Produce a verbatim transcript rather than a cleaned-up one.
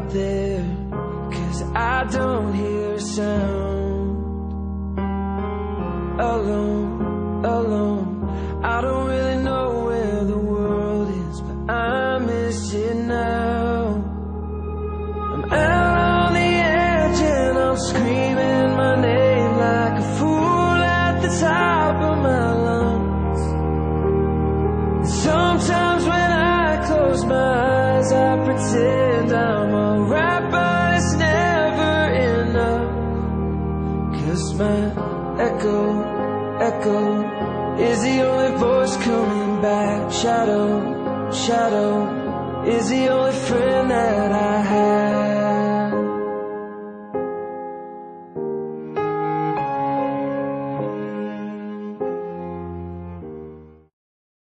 out there, 'cause I don't hear a sound. Alone, alone, I don't really know where the world is, but I miss it now. I'm out on the edge and I'm screaming my name like a fool at the top of my lungs. And sometimes when I close my eyes, I pretend I'm alright, but it's never enough. 'Cause my echo, echo is the only voice coming back. Shadow, shadow is the only friend that I have.